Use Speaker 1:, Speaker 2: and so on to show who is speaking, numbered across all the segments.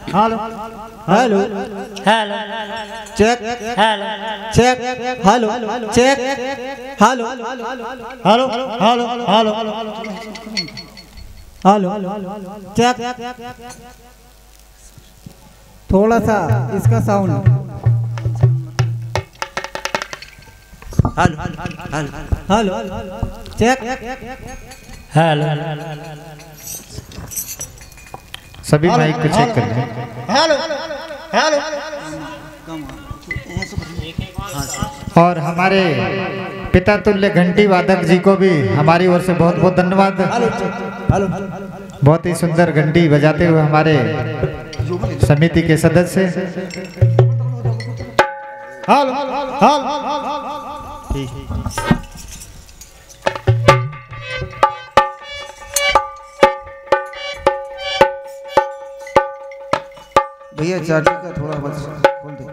Speaker 1: Hello hello
Speaker 2: hello
Speaker 1: check
Speaker 2: hello
Speaker 1: check hello check hello hello hello hello hello check थोड़ा सा इसका sound hello hello check
Speaker 2: hello
Speaker 3: सभी mike को check कर लें।
Speaker 1: हेलो हेलो
Speaker 3: और हमारे पिता तुल्य घंटी वादक जी को भी हमारी ओर से बहुत बहुत धन्यवाद।
Speaker 1: हेलो
Speaker 3: बहुत ही सुंदर घंटी बजाते हुए हमारे समिति के सदस्य।
Speaker 1: हेलो हेलो
Speaker 4: भैया चाटी का थोड़ा बस खोल दे।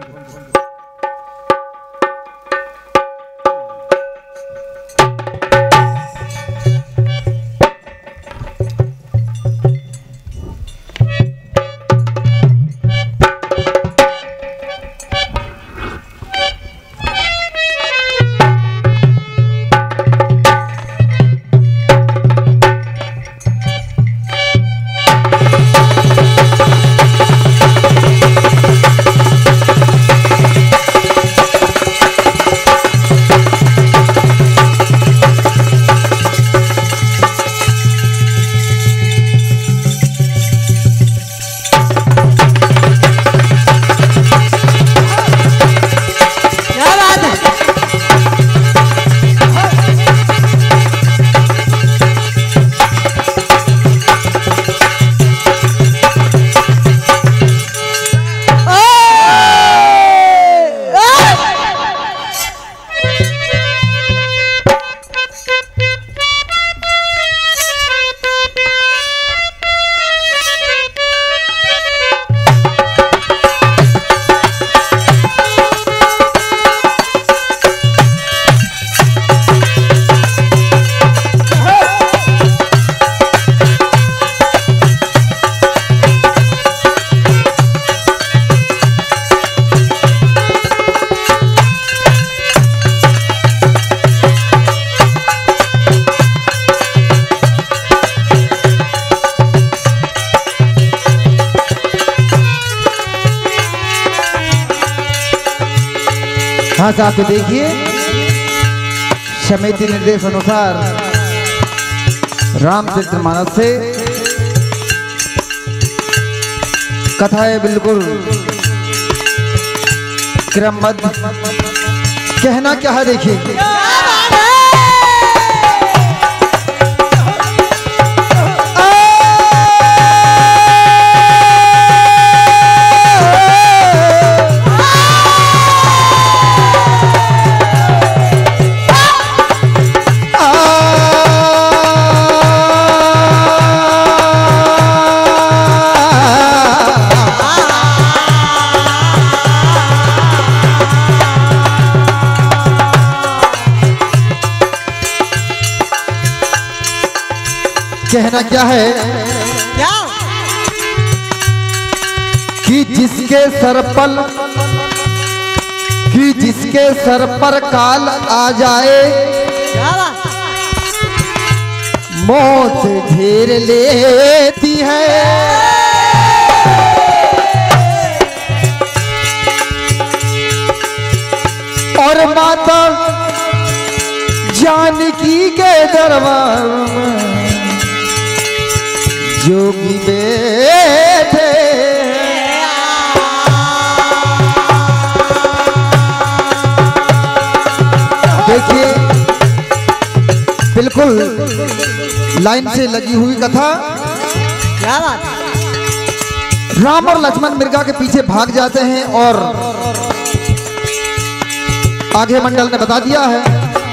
Speaker 4: हाँ साहब, तो देखिए समिति निर्देश अनुसार रामचरितमानस से कथाएं बिल्कुल क्रमबद्ध। कहना क्या है देखिए। कहना क्या है
Speaker 1: क्या
Speaker 4: कि जिसके सर पर काल आ जाए, मौत घेर लेती है। और माता जानकी के दरबार में जोगी बैठे। देखिए बिल्कुल लाइन से लगी हुई कथा।
Speaker 1: क्या बात।
Speaker 4: राम और लक्ष्मण मिर्गा के पीछे भाग जाते हैं और आगे मंडल ने बता दिया है।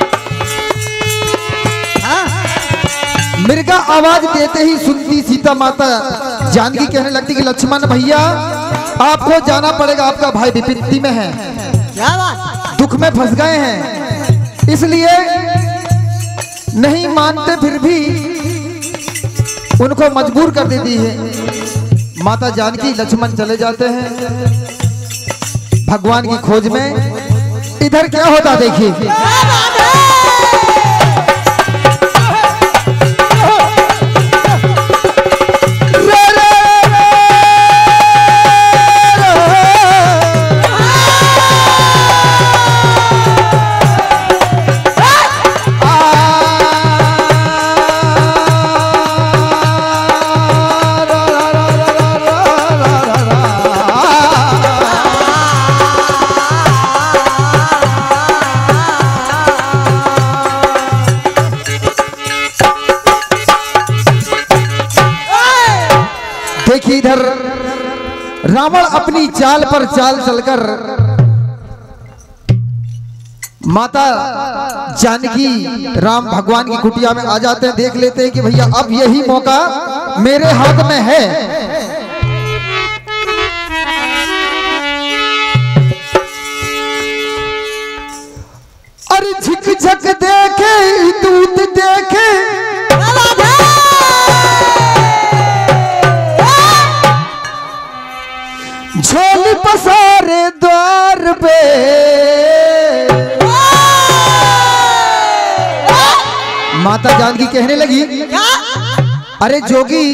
Speaker 4: मिर्गा आवाज देते ही सुनती सीता माता जानकी कहने लगती कि लक्ष्मण भैया आपको जाना पड़ेगा, आपका भाई विपत्ति में है,
Speaker 1: क्या बात।
Speaker 4: दुख में फंस गए हैं, इसलिए नहीं मानते फिर भी उनको मजबूर कर देती है। माता जानकी लक्ष्मण चले जाते हैं भगवान की खोज में। इधर क्या होता देखिए। देखिए इधर रावण अपनी चाल पर चाल चलकर माता जानकी राम भगवान की कुटिया में आ जाते हैं। देख लेते हैं कि भैया अब यही मौका मेरे हाथ में है। अरे झिक झक देखे दूत देखे झोली पसारे द्वार पे माता जानकी कहने लगी अरे जोगी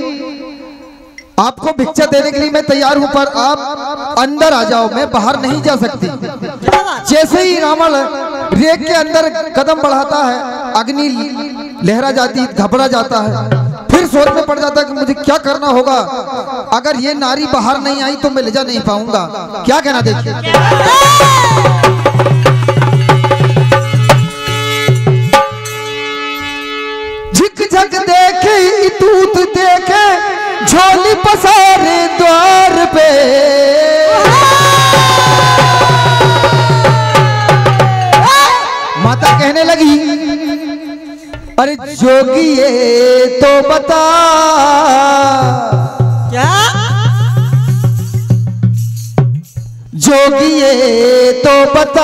Speaker 4: आपको भिक्षा देने के लिए मैं तैयार हूं पर आप अंदर आ जाओ, मैं बाहर नहीं जा सकती। जैसे ही रावण रेत के अंदर कदम बढ़ाता है अग्नि लहरा जाती, घबरा जाता है, फिर सोच में पड़ जाता है कि मुझे क्या करना होगा, अगर ये नारी बाहर नहीं आई तो मैं ले जा नहीं पाऊंगा। क्या कहना देखिए। झिक झक देखे दूत देखे झोली पसारे द्वार पे माता कहने लगी अरे जोगी ये तो बता
Speaker 1: क्या
Speaker 4: जोगी ये तो बता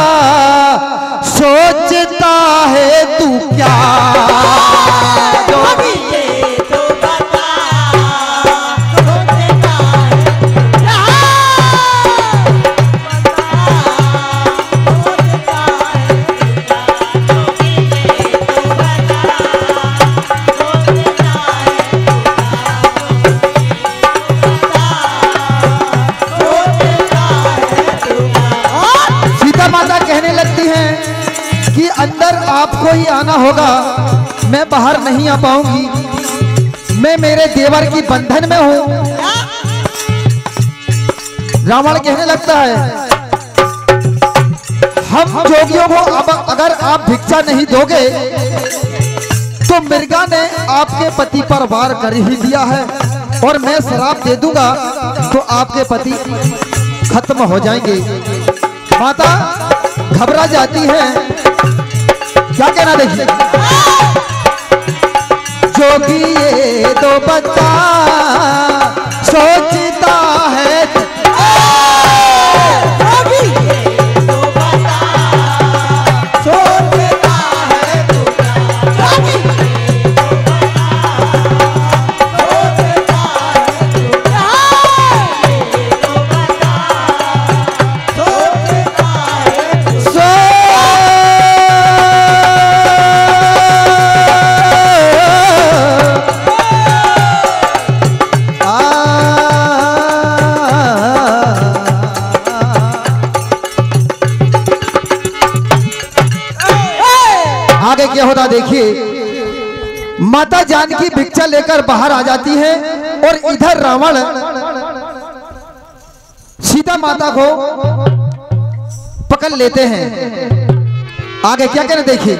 Speaker 4: सोचता है तू क्या
Speaker 1: जोगी ये तो बता सोचता
Speaker 4: कि अंदर आपको ही आना होगा, मैं बाहर नहीं आ पाऊंगी, मैं मेरे देवर की बंधन में हूं। रावण कहने लगता है हम जोगियों को अब अगर आप भिक्षा नहीं दोगे तो मृगा ने आपके पति पर वार कर ही दिया है और मैं श्राप दे दूंगा तो आपके पति खत्म हो जाएंगे। माता घबरा जाती है। क्या कहना देखिए। जोगी ये तो बता सोचता है
Speaker 1: जोगी ये तो बता सोचता है तू क्या जोगी ये तो बता सोचता है तू क्या ये तो बता सोचता है
Speaker 4: आगे क्या होता देखिए। माता जानकी भिक्षा लेकर बाहर आ जाती है और इधर रावण सीता माता को पकड़ लेते हैं। आगे क्या कहना देखिए।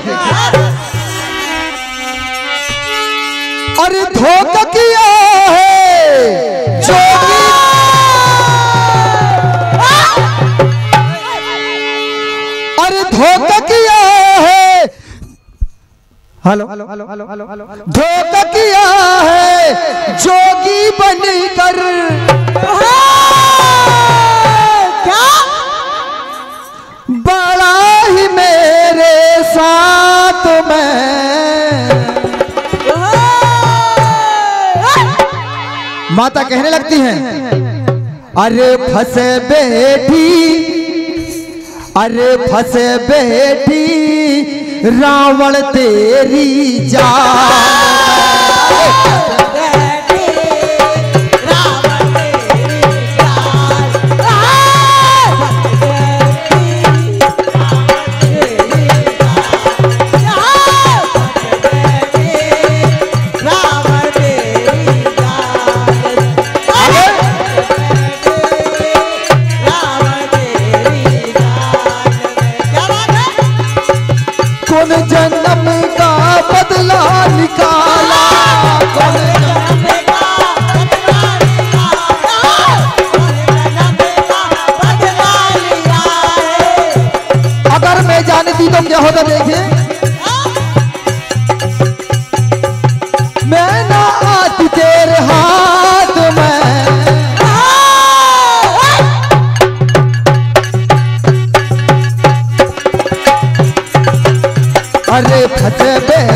Speaker 4: अरे धोखा किया है जोगी अरे धोखा किया है हेलो धोखा किया है जोगी बनकर
Speaker 1: क्या
Speaker 4: बड़ा ही मेरे साथ में माता कहने लगती हैं, अरे फंसे बेटी, अरे फंसे बेटी रावण तेरी जान। कौन जन्म का बदला निकाला, कौन जन्म का बदला लिया है। अगर मैं जानती तो क्या होता देखिए, मैं ना आती तेरे हाथ में, अरे फंसे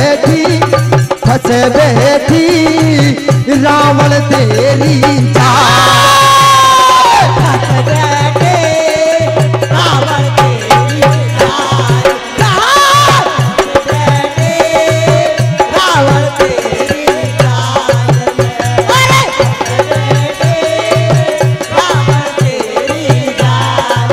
Speaker 4: बेटी रावण तेरी जान। फंसे बेटी रावण तेरी जान, रावण तेरी जान, अरे रावण तेरी जान।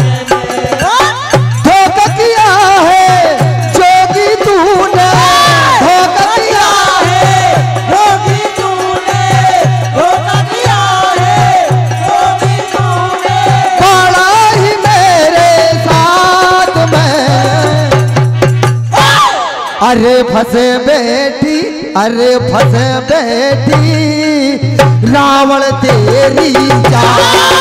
Speaker 4: धोखा किया है जोगी तूने, धोखा किया है जोगी तूने, धोखा किया है जोगी तूने, पड़ा ही मेरे साथ में। अरे फंसे बेटी, अरे फंसे बेटी रावण तेरी जान।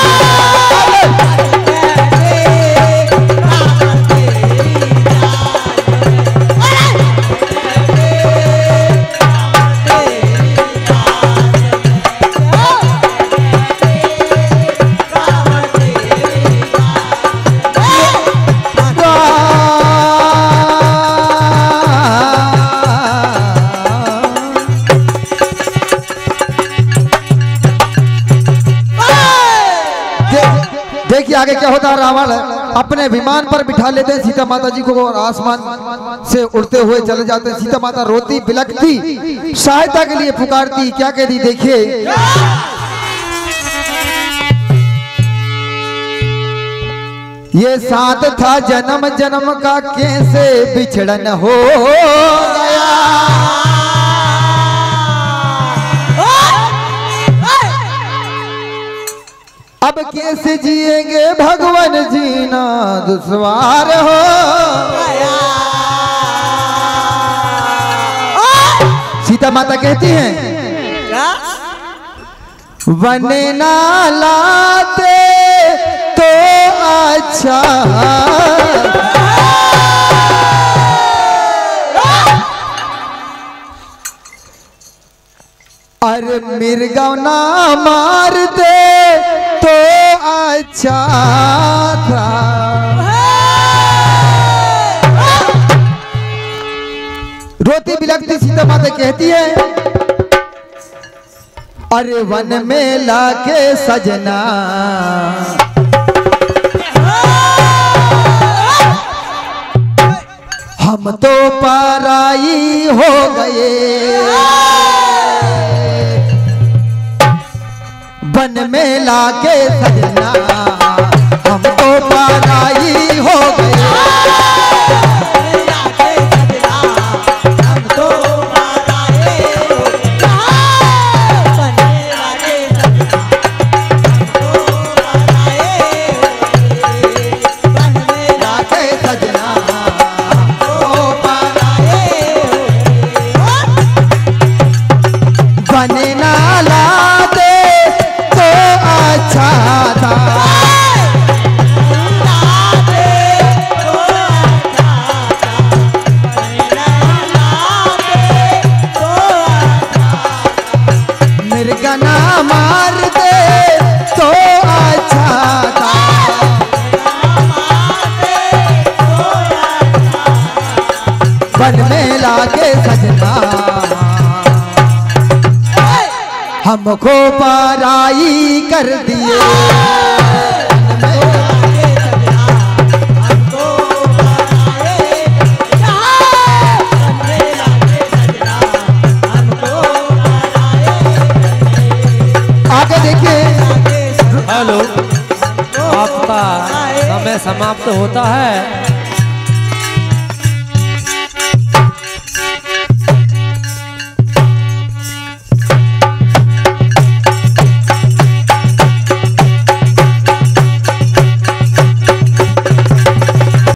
Speaker 4: देखिए आगे क्या होता है। रावण अपने विमान पर बिठा लेते हैं सीता माता जी को और आसमान से उड़ते हुए चले जाते हैं। सीता माता रोती बिलखती सहायता के लिए पुकारती, क्या कहती देखिए, ये साथ था जन्म जन्म का कैसे बिछड़न हो गया। अब कैसे जिएंगे भगवान, जीना दुश्वार हो गया। सीता माता कहती हैं, बने ना लाते तो अच्छा, अरे मिर्गा ना मार दे तो अच्छा था। रोती बिलखती सीता माता कहती है, अरे वन में लाके सजना हम तो पराई हो गए। वन में लाके सजना हम तो पराई हो गए। बने ना लाते तो अच्छा था। हमको पराई कर दिए। आगे देखिए।
Speaker 5: हेलो, आपका समय समाप्त होता है।